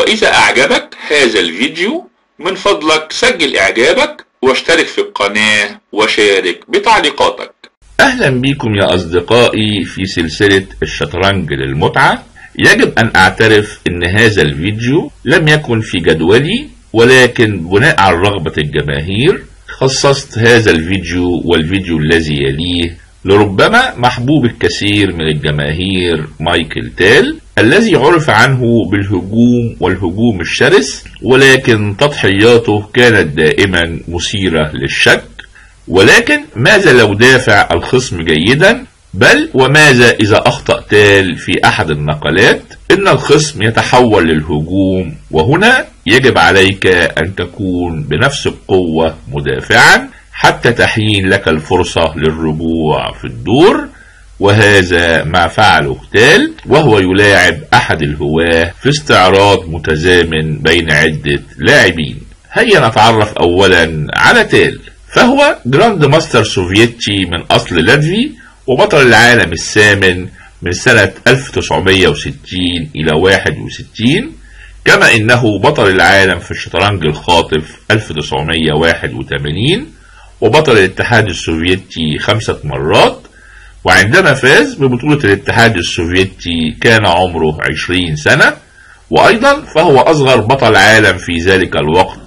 وإذا أعجبك هذا الفيديو من فضلك سجل إعجابك واشترك في القناة وشارك بتعليقاتك. أهلا بكم يا أصدقائي في سلسلة الشطرنج للمتعة. يجب أن أعترف أن هذا الفيديو لم يكن في جدولي، ولكن بناء على رغبة الجماهير خصصت هذا الفيديو والفيديو الذي يليه لربما محبوب الكثير من الجماهير مايكل تال، الذي عرف عنه بالهجوم والهجوم الشرس، ولكن تضحياته كانت دائما مثيرة للشك. ولكن ماذا لو دافع الخصم جيدا؟ بل وماذا إذا أخطأ تال في أحد النقلات؟ إن الخصم يتحول للهجوم، وهنا يجب عليك أن تكون بنفس القوة مدافعا حتى تحين لك الفرصة للرجوع في الدور، وهذا ما فعله تال وهو يلاعب أحد الهواة في استعراض متزامن بين عدة لاعبين. هيا نتعرف أولا على تال. فهو جراند ماستر سوفيتي من أصل لاتفي، وبطل العالم الثامن من سنة 1960 إلى 61، كما إنه بطل العالم في الشطرنج الخاطف 1981، وبطل الاتحاد السوفيتي 5 مرات. وعندما فاز ببطولة الاتحاد السوفيتي كان عمره 20 سنة، وأيضا فهو أصغر بطل عالم في ذلك الوقت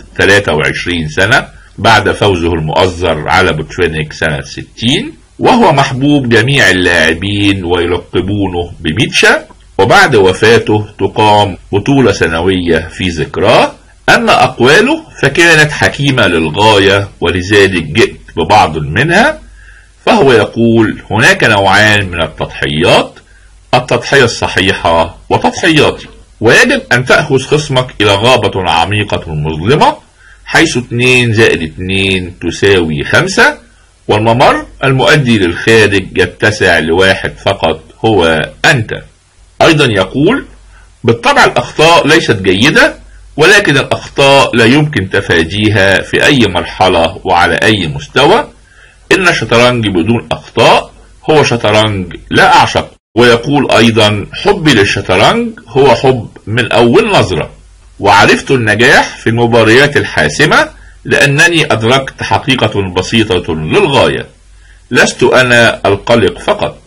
23 سنة بعد فوزه المؤزر على بوتشفينيك سنة 60. وهو محبوب جميع اللاعبين ويلقبونه بميتشا، وبعد وفاته تقام بطولة سنوية في ذكراه. أما أقواله فكانت حكيمة للغاية، ولذلك جئت ببعض منها. فهو يقول: هناك نوعان من التضحيات، التضحية الصحيحة وتضحياتي، ويجب أن تأخذ خصمك إلى غابة عميقة مظلمة حيث 2 زائد 2 تساوي 5، والممر المؤدي للخارج يتسع لواحد فقط هو أنت. أيضا يقول: بالطبع الأخطاء ليست جيدة، ولكن الأخطاء لا يمكن تفاديها في أي مرحلة وعلى أي مستوى. إن الشطرنج بدون أخطاء هو شطرنج لا أعشق. ويقول أيضا: حبي للشطرنج هو حب من أول نظرة، وعرفت النجاح في المباريات الحاسمة لأنني أدركت حقيقة بسيطة للغاية: لست أنا القلق فقط،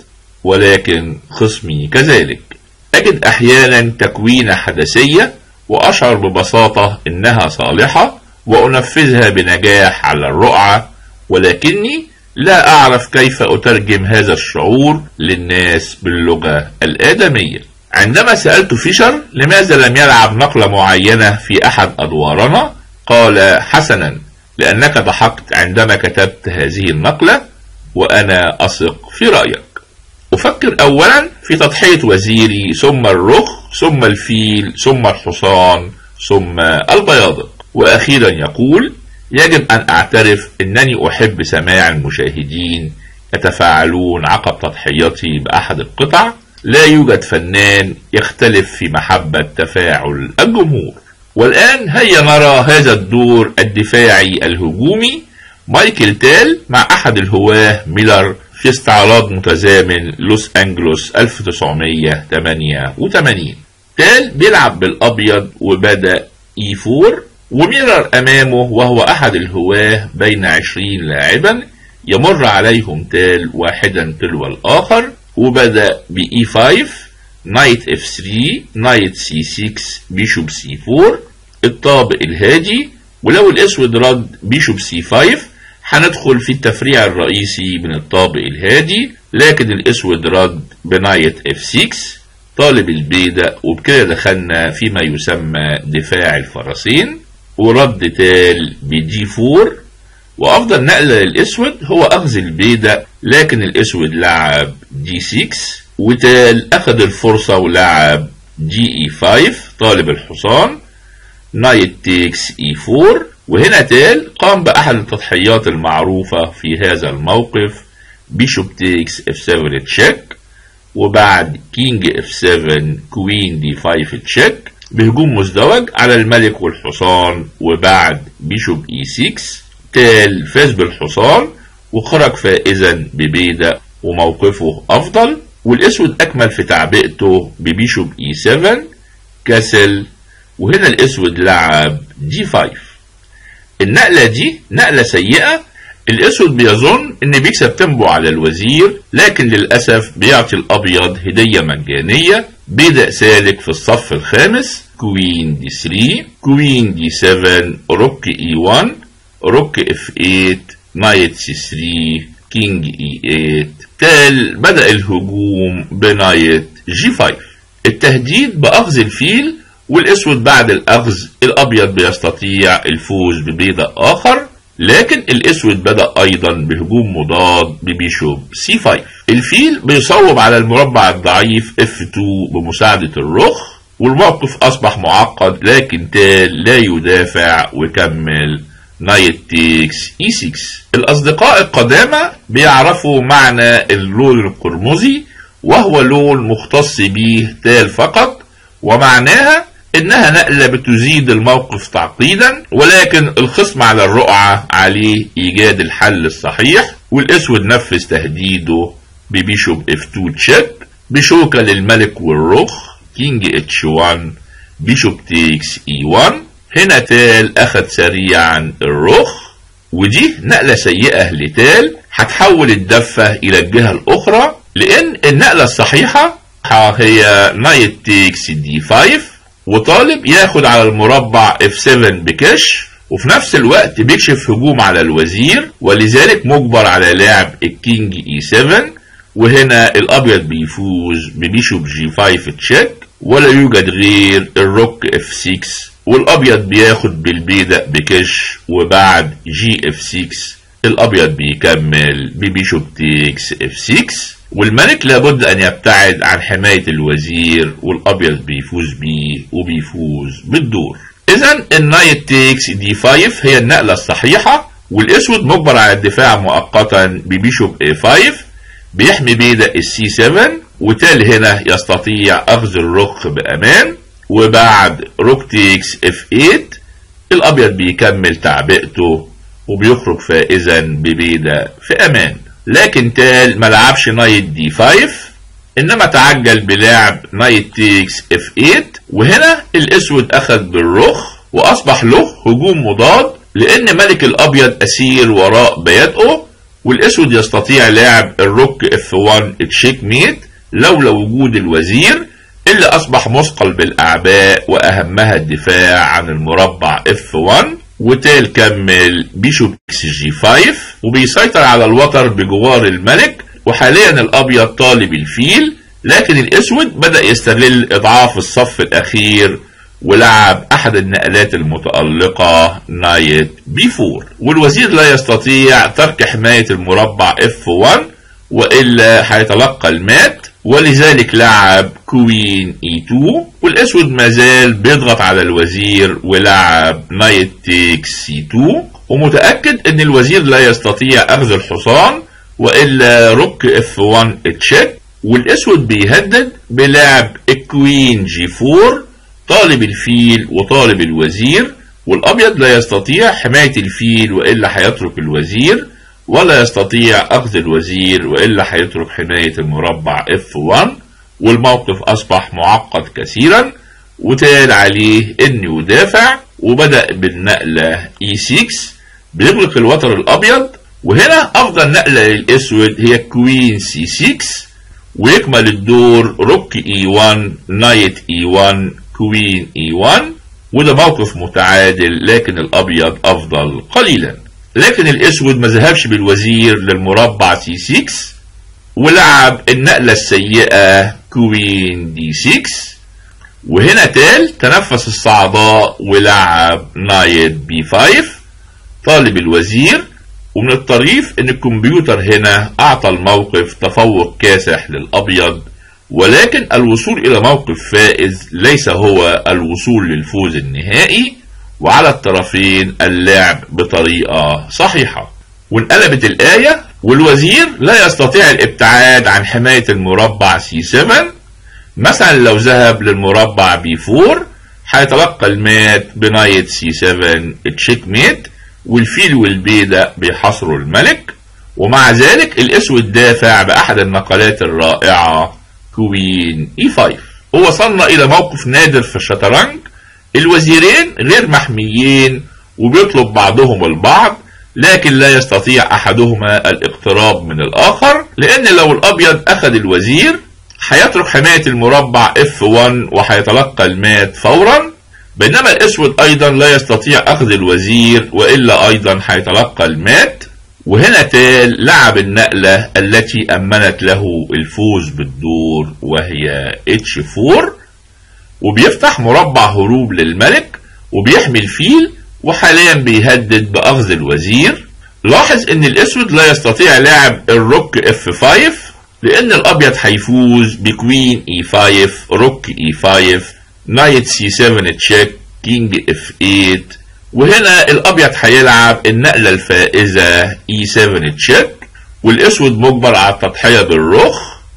ولكن خصمي كذلك. أجد أحيانا تكوين حدثية وأشعر ببساطة إنها صالحة وأنفذها بنجاح على الرقعة، ولكني لا أعرف كيف أترجم هذا الشعور للناس باللغة الآدمية. عندما سألت فيشر لماذا لم يلعب نقلة معينة في أحد أدوارنا، قال: حسنا، لأنك ضحكت عندما كتبت هذه النقلة، وأنا أثق في رأيك. أفكر أولا في تضحية وزيري، ثم الرخ، ثم الفيل، ثم الحصان، ثم البياضق. وأخيرا يقول: يجب أن أعترف أنني أحب سماع المشاهدين يتفاعلون عقب تضحيتي بأحد القطع. لا يوجد فنان يختلف في محبة تفاعل الجمهور. والآن هيا نرى هذا الدور الدفاعي الهجومي. مايكل تال مع أحد الهواة ميلر في استعراض متزامن لوس أنجلوس 1988. تال بيلعب بالأبيض وبدأ E4، وميلر أمامه وهو أحد الهواة بين 20 لاعبا، يمر عليهم تال واحدا تلو الآخر، وبدأ بE5، نايت F3، نايت C6، بيشوب C4، الطابق الهادي. ولو الأسود رد بيشوب C5 هندخل في التفريع الرئيسي من الطابق الهادي، لكن الأسود رد بنايت F6 طالب البيدق، وبكده دخلنا فيما يسمى دفاع الفرسين. ورد تال بD4، وأفضل نقلة للأسود هو أخذ البيدق، لكن الأسود لعب D6، وتال أخذ الفرصة ولعب GE5 طالب الحصان، نايت تيكس E4. وهنا تال قام بأحد التضحيات المعروفة في هذا الموقف: بيشوب تيكس F7 تشيك، وبعد كينج F7 كوين D5 تشيك بهجوم مزدوج على الملك والحصان. وبعد بيشوب E6 تال فاز بالحصان وخرج فائزا ببيدق وموقفه أفضل. والأسود أكمل في تعبئته ببيشوب E7 كاسل، وهنا الاسود لعب D5. النقلة دي نقلة سيئة. الاسود بيظن ان بيكسب تيمبو على الوزير، لكن للأسف بيعطي الابيض هدية مجانية. بيدق سالك في الصف الخامس، كوين D3، كوين D7، روك E1، روك F8، نايت C3، كينج E8. تال بدأ الهجوم بنايت G5. التهديد بأخذ الفيل، والاسود بعد الأخذ الأبيض بيستطيع الفوز ببيدق آخر، لكن الاسود بدأ أيضا بهجوم مضاد ببيشوب C5. الفيل بيصوب على المربع الضعيف F2 بمساعدة الرخ، والموقف أصبح معقد، لكن تال لا يدافع وكمل نايت تيكس E6. الأصدقاء القدامى بيعرفوا معنى اللون القرمزي، وهو لون مختص به تال فقط، ومعناها إنها نقلة بتزيد الموقف تعقيدا، ولكن الخصم على الرقعة عليه إيجاد الحل الصحيح. والأسود نفذ تهديده ببيشوب F2 تشيك، بشوكة للملك والرخ، كينج H1، بيشوب تيكس E1. هنا تال أخذ سريعا الرخ، ودي نقلة سيئة لتال، هتحول الدفة إلى الجهة الأخرى، لأن النقلة الصحيحة هي نايت تيكس D5، وطالب ياخد على المربع F7 بكش، وفي نفس الوقت بيكشف هجوم على الوزير، ولذلك مجبر على لعب الكينج E7. وهنا الأبيض بيفوز ببيشوب G5 تشيك، ولا يوجد غير الروك F6، والأبيض بياخد بالبيدق بكش، وبعد GF6 الأبيض بيكمل ببيشوب تيكس F6، والملك لابد أن يبتعد عن حماية الوزير، والأبيض بيفوز بيه وبيفوز بالدور. إذن النايت تيكس D5 هي النقلة الصحيحة، والأسود مجبر على الدفاع مؤقتا ببيشوب A5 بيحمي بيدق C7، وتال هنا يستطيع أخذ الرخ بأمان، وبعد روك تيكس F8 الأبيض بيكمل تعبئته وبيخرج فائزا ببيدق في أمان. لكن تال ملعبش نايت D5، إنما تعجل بلعب نايت تيكس F8، وهنا الأسود أخذ بالرخ، وأصبح له هجوم مضاد، لأن ملك الأبيض أسير وراء بيدقه، والأسود يستطيع لعب الروك F1 تشيك ميت لولا وجود الوزير اللي أصبح مثقل بالأعباء، وأهمها الدفاع عن المربع F1. وتال كمل بيشوب G5 وبيسيطر على الوتر بجوار الملك، وحاليا الأبيض طالب الفيل، لكن الأسود بدأ يستغل إضعاف الصف الأخير ولعب أحد النقلات المتألقة نايت B4، والوزير لا يستطيع ترك حماية المربع F1 وإلا هيتلقى المات، ولذلك لعب كوين E2، والأسود مازال بيضغط على الوزير ولعب نايت تيكس C2، ومتأكد ان الوزير لا يستطيع أخذ الحصان وإلا روك F1 تشيك، والأسود بيهدد بلعب الكوين G4 طالب الفيل وطالب الوزير، والأبيض لا يستطيع حماية الفيل وإلا هيترك الوزير، ولا يستطيع أخذ الوزير وإلا هيترك حماية المربع F1، والموقف أصبح معقد كثيرا، وتال عليه أن يدافع، وبدأ بالنقلة E6 بيغلق الوتر الأبيض. وهنا أفضل نقلة للأسود هي كوين C6، ويكمل الدور روك E1 نايت E1 كوين E1، وده موقف متعادل، لكن الأبيض أفضل قليلا. لكن الأسود ما ذهبش بالوزير للمربع C6 ولعب النقلة السيئة كوين D6، وهنا تال تنفس الصعداء ولعب نايت B5 طالب الوزير. ومن الطريف ان الكمبيوتر هنا اعطى الموقف تفوق كاسح للابيض، ولكن الوصول الى موقف فائز ليس هو الوصول للفوز النهائي، وعلى الطرفين اللعب بطريقة صحيحة. وانقلبت الآية، والوزير لا يستطيع الابتعاد عن حماية المربع C7. مثلا لو ذهب للمربع B4 هيتلقى المات بنايت C7 تشيك ميت، والفيل والبيدق بيحاصروا الملك، ومع ذلك الأسود دافع بأحد النقلات الرائعة كوين E5. ووصلنا إلى موقف نادر في الشطرنج، الوزيرين غير محميين وبيطلب بعضهم البعض، لكن لا يستطيع احدهما الاقتراب من الاخر، لان لو الابيض اخذ الوزير هيترك حماية المربع F1 وهيتلقى المات فورا، بينما الاسود ايضا لا يستطيع اخذ الوزير والا ايضا هيتلقى المات. وهنا تال لعب النقلة التي امنت له الفوز بالدور وهي H4، وبيفتح مربع هروب للملك وبيحمي الفيل، وحاليا بيهدد باخذ الوزير. لاحظ ان الاسود لا يستطيع لعب الروك F5 لان الابيض هيفوز بكوين E5 روك E5 نايت C7 تشيك كينج F8، وهنا الابيض هيلعب النقلة الفائزة E7 تشيك، والاسود مجبر على التضحية بالرخ،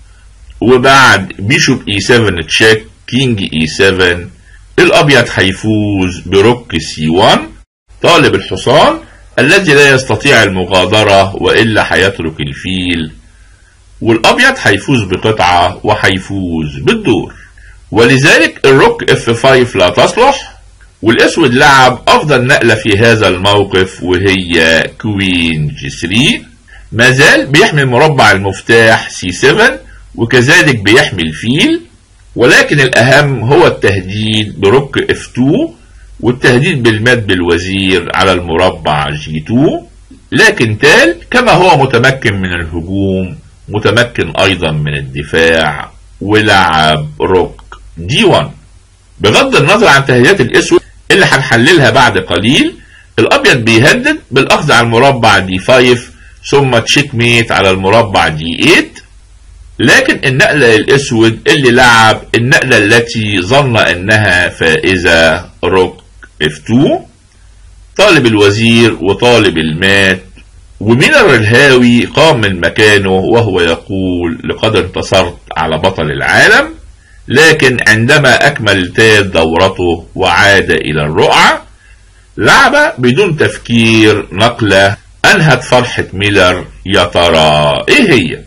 وبعد بيشوب E7 تشيك كينج E7 الابيض هيفوز بروك C1 طالب الحصان الذي لا يستطيع المغادرة والا هيترك الفيل، والابيض هيفوز بقطعة وهيفوز بالدور. ولذلك الروك F5 لا تصلح، والاسود لعب افضل نقلة في هذا الموقف وهي كوين G3. ما زال بيحمي مربع المفتاح C7 وكذلك بيحمي الفيل، ولكن الاهم هو التهديد بروك F2 والتهديد بالمات بالوزير على المربع G2. لكن تال كما هو متمكن من الهجوم متمكن ايضا من الدفاع ولعب روك D1. بغض النظر عن تهديدات الاسود اللي هنحللها بعد قليل، الابيض بيهدد بالاخذ على المربع D5 ثم تشيك ميت على المربع D8، لكن النقلة الاسود اللي لعب النقلة التي ظن انها فائزة روك F2 طالب الوزير وطالب المات، ومينر الهاوي قام من مكانه وهو يقول لقد انتصرت على بطل العالم. لكن عندما اكمل تال دورته وعاد الى الرقعة لعب بدون تفكير نقلة انهت فرحة ميلر. يا ترى ايه هي؟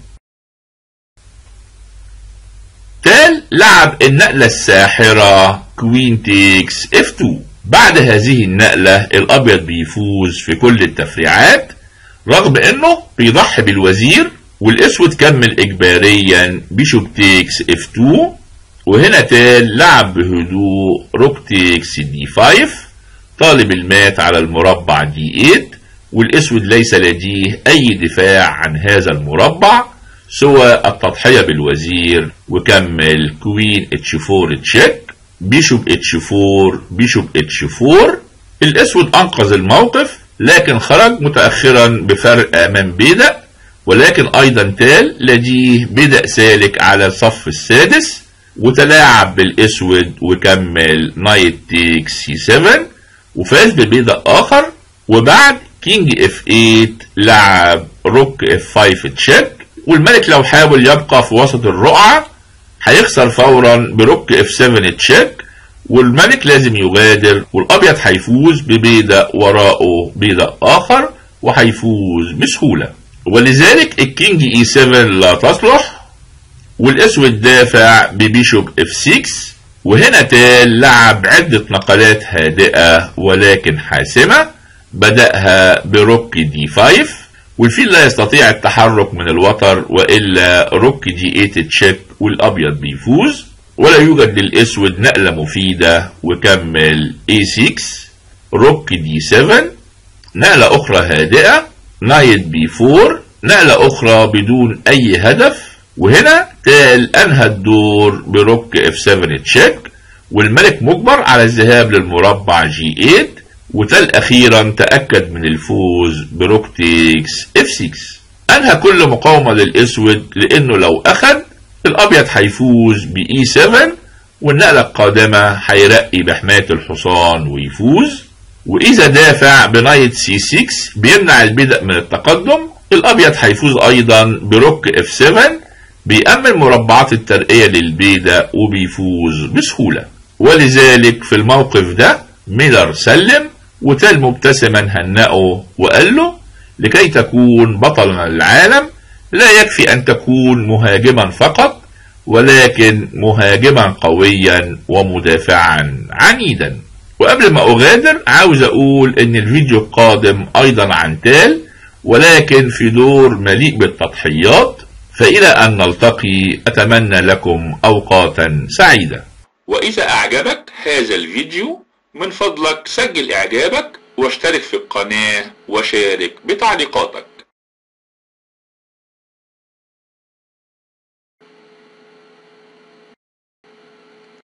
تال لعب النقلة الساحرة كوين تيكس F2. بعد هذه النقلة الابيض بيفوز في كل التفريعات رغم انه بيضحي بالوزير، والاسود كمل اجباريا بيشوب تيكس F2. وهنا تال لعب بهدوء روك تيكس D5 طالب المات على المربع D8، والاسود ليس لديه اي دفاع عن هذا المربع سوى التضحية بالوزير، وكمل كوين H4 تشيك بيشوب H4 بيشوب H4. الاسود انقذ الموقف لكن خرج متأخرا بفرق امام بيدق، ولكن ايضا تال لديه بيدق سالك على الصف السادس وتلاعب بالاسود وكمل نايت تيك C7 وفاز ببيدق اخر. وبعد كينج F8 لعب روك F5 تشيك، والملك لو حاول يبقى في وسط الرقعة هيخسر فورا بروك F7 تشيك، والملك لازم يغادر، والابيض هيفوز ببيدق وراءه بيدق اخر وهيفوز بسهولة. ولذلك الكينج E7 لا تصلح، والاسود دافع ببيشوب F6. وهنا تال لعب عدة نقلات هادئة ولكن حاسمة، بدأها بروك D5، والفيل لا يستطيع التحرك من الوتر والا روك D8 تشيك والابيض بيفوز، ولا يوجد للاسود نقلة مفيدة وكمل A6 روك D7 نقلة اخرى هادئة نايت B4 نقلة اخرى بدون اي هدف. وهنا تال انهى الدور بروك F7 تشيك، والملك مجبر على الذهاب للمربع G8، وتال اخيرا تأكد من الفوز بروك تيكس F6. انهى كل مقاومة للاسود لانه لو اخذ الابيض هيفوز ب E7، والنقلة القادمة هيرقي بحماية الحصان ويفوز. واذا دافع بنايت C6 بيمنع البدء من التقدم، الابيض هيفوز ايضا بروك F7 بيأمن مربعات الترقية للبيدق وبيفوز بسهولة. ولذلك في الموقف ده ميلر سلم، وتال مبتسما هنأه وقال له لكي تكون بطلا العالم لا يكفي ان تكون مهاجما فقط، ولكن مهاجما قويا ومدافعا عنيدا. وقبل ما أغادر عاوز أقول إن الفيديو القادم أيضا عن تال، ولكن في دور مليء بالتضحيات. فإلى أن نلتقي أتمنى لكم أوقاتا سعيدة. وإذا أعجبك هذا الفيديو من فضلك سجل إعجابك واشترك في القناة وشارك بتعليقاتك.